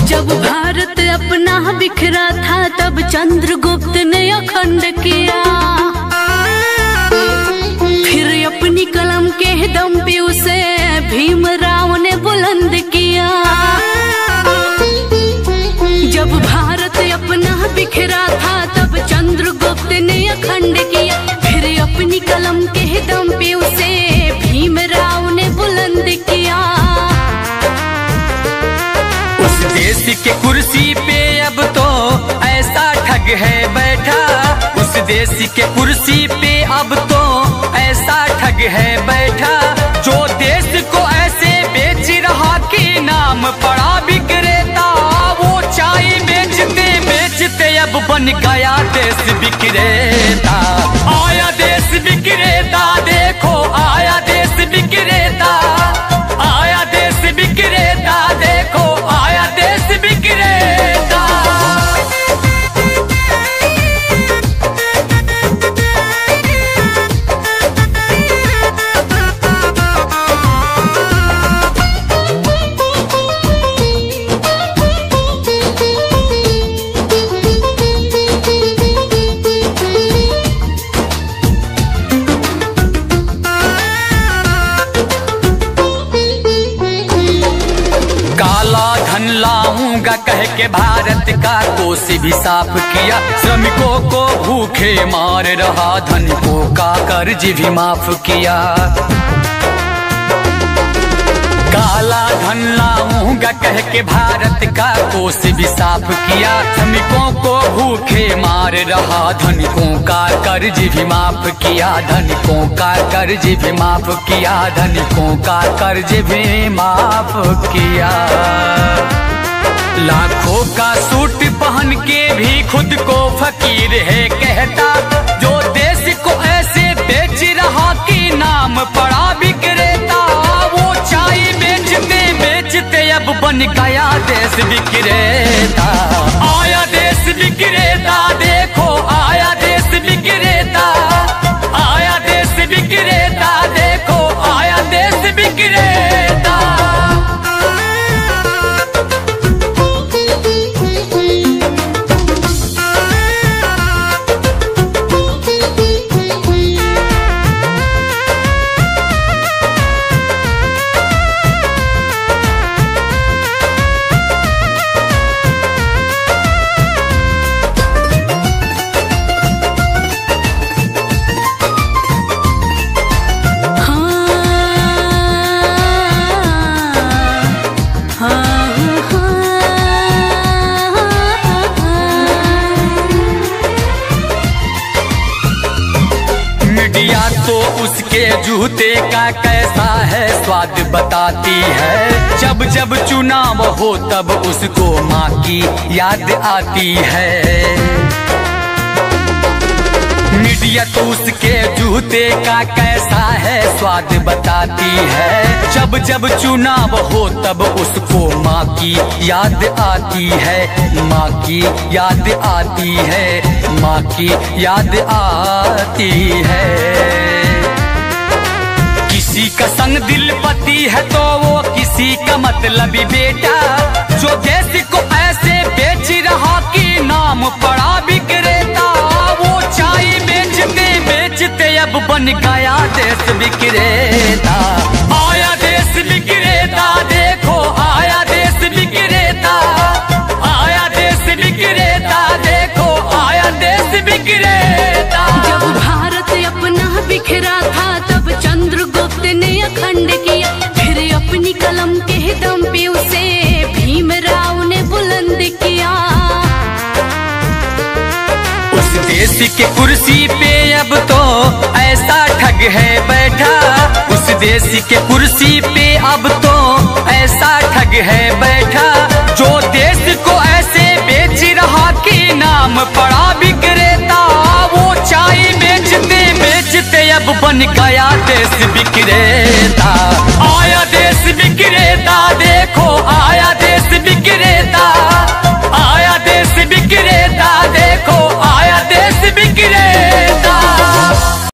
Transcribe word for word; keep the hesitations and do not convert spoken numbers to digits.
जब भारत अपना बिखरा था तब चंद्रगुप्त ने अखंड किया, फिर अपनी कलम के दम पे उसे भीमराव ने बुलंद किया। जब भारत अपना बिखरा था तब चंद्रगुप्त ने अखंड किया, फिर अपनी कलम के दम पे उसे भीमराव ने बुलंद किया। उस देश के कुर्सी पे अब तो ऐसा ठग है बैठा, उस देश के कुर्सी पे अब तो ऐसा ठग है बैठा, जो देश को ऐसे बेच रहा कि नाम पड़ा विक्रेता। वो चाय बेचते बेचते अब बन गया देश विक्रेता। आया देश विक्रेता, देखो आया देश विक्रेता, आया देश विक्रेता, देखो आया देश विक्रेता। लाऊंगा कह के भारत का कोष भी साफ किया, श्रमिकों को भूखे मार रहा, धनिकों का कर्ज भी माफ किया। काला धन लाऊंगा कह के भारत का कोष भी साफ किया, श्रमिकों को भूखे मार रहा, धनिकों का कर्ज भी माफ किया, धनिकों का कर्ज भी माफ किया, धनिकों का कर्ज भी माफ किया। लाखों का सूट पहन के भी खुद को फकीर है कहता, जो देश को ऐसे बेच रहा कि नाम पड़ा विक्रेता। वो चाय बेचते बेचते अब बन गया देश विक्रेता। आया देश विक्रेता, देखो आया देश विक्रेता, आया देश विक्रेता, देखो आया देश विक्रेता। तो उसके जूते का कैसा है स्वाद बताती है, जब जब चुनाव हो तब उसको माँ की याद आती है। मीडिया तो उसके जूते का कैसा है स्वाद बताती है, जब जब चुनाव हो तब उसको माँ की याद आती है, माँ की याद आती है, माँ की याद आती है। किसी का संग दिल पति है तो वो किसी का मतलबी बेटा, जो देश को ऐसे बेच रहा कि नाम पड़ा विक्रेता। वो चाय बेचते बेचते अब बन गया देश विक्रेता। आया देश विक्रेता, देखो आया देश विक्रेता, आया देश विक्रेता, देखो आया देश विक्रेता। जब भारत अपना बिखरा था तब चंद्रगुप्त ने अखंड किया, फिर अपनी कलम के दम पे उसे भीमराव ने बुलंद किया। उस देश के कुर्सी पे अब तो ऐसा ठग है बैठा, उस देश के कुर्सी पे अब तो ऐसा ठग है बैठा, जो देश को ऐसे बेच रहा कि नाम पड़ा विक्रेता। वो चाय बेचते बेचते अब बन गया देश विक्रेता। आया देश विक्रेता, देखो आया देश विक्रेता, आया देश विक्रेता, देखो आया देश विक्रेता।